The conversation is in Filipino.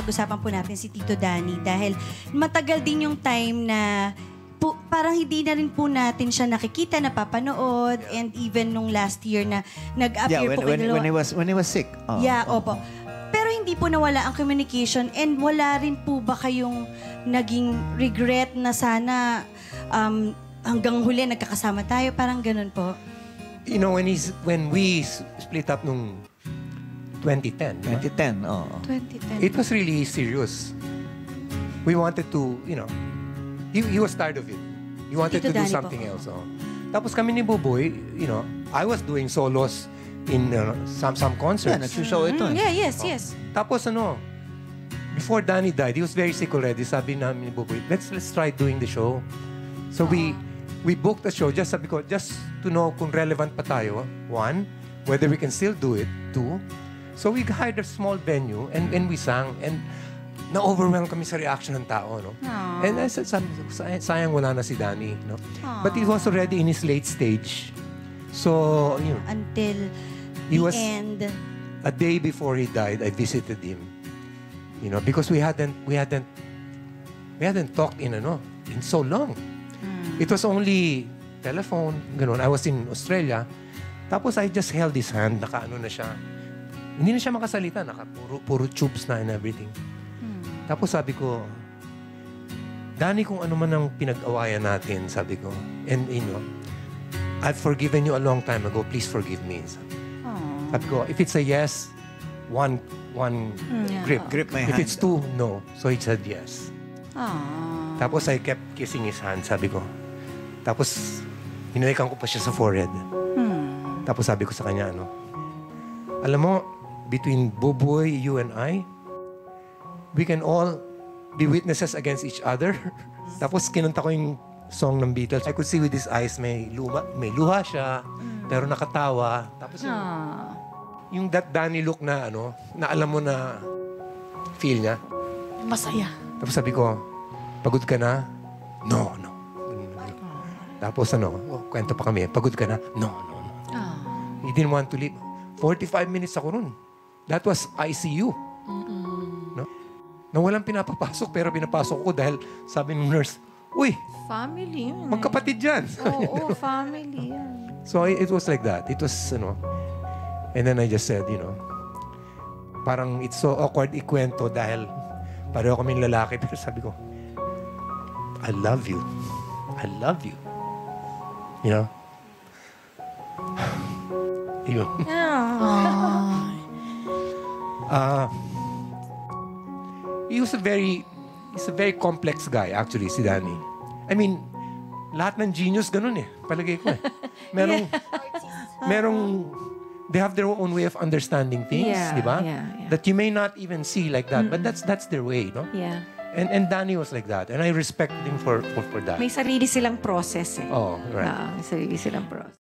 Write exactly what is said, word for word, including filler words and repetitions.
pag-usapan po natin si Tito Danny dahil matagal din yung time na po, parang hindi na rin po natin siya nakikita, napapanood, yeah. and even nung last year na nag-appear yeah, when, po when, kayo. when he was when he was sick. Oh, yeah, oh. opo. Pero hindi po nawala ang communication and wala rin po ba kayong naging regret na sana um, hanggang huli nagkakasama tayo, parang ganun po? You know, when he's when we split up nung twenty ten. twenty ten, oh. twenty ten. It was really serious. We wanted to, you know, he, he was tired of it. He wanted Tito to do Danny something po. else. Oh. Tapos kami ni Buboy, you know, I was doing solos in uh, some some concerts. Yeah, nagsushow ito. Mm, eh. yeah, yes, Oh. yes. Tapos ano, before Danny died, he was very sick already. Sabi namin ni Buboy, let's let's try doing the show. So we we booked the show just sabi ko, just to know kung relevant pa tayo. One, whether we can still do it. Two, so we hired a small venue and and we sang and na-overwhelm kami sa reaction ng tao, no? Aww. And I said, sabi, sayang wala na si Danny, no? Aww. But he was already in his late stage. So, you know, Until He the was- end. a day before he died, I visited him. You know, because we hadn't we hadn't we hadn't talked in ano, in so long. Hmm. It was only telephone, ganun. I was in Australia. Tapos I just held his hand, nakaano na siya. Hindi na siya makasalita, naka puro, puro tubes na and everything. Hmm. Tapos sabi ko, Danny, kung ano man ang pinag-awayan natin, sabi ko. And, you know, I've forgiven you a long time ago. Please forgive me. Sabi, Aww. sabi ko, if it's a yes, one one Yeah. grip. Grip my If hand. it's two, no. So he said yes. Aww. Tapos I kept kissing his hand, sabi ko. Tapos, hinalikan ko pa siya sa forehead. Hmm. Tapos sabi ko sa kanya, ano, alam mo, between Buboy, you and I, we can all be witnesses against each other. Tapos kinanta ko yung song ng Beatles. I could see with his eyes, may, luma, may luha siya, pero nakatawa. Tapos yung, Aww. yung that Danny look na, ano, na alam mo na feel niya. Masaya. Tapos sabi ko, pagod ka na? No, no. Tapos ano, oh, kwento pa kami, pagod ka na? No, no, no. Aww. He didn't want to leave. forty-five minutes ako nun. That was I C U. No? Na walang pinapapasok, pero pinapasok ko dahil sabi ng nurse, uy, Family yun. eh. magkapatid yan. Oo, oh, family yan. So it, it was like that. It was, ano, and then I just said, you know, parang it's so awkward ikwento dahil pareho kaming lalaki, pero sabi ko, I love you. I love you. You know? Yun. Uh, he was a very, he's a very complex guy, actually, si Danny. I mean, lahat ng genius ganun eh. Palagay ko eh. Merong, merong, they have their own way of understanding things, Yeah, di ba? yeah, yeah. That you may not even see like that, but that's that's their way, no? Yeah. And and Danny was like that, and I respect him for for, for that. May sarili silang process eh. Oh, right. Ah, may sarili silang process.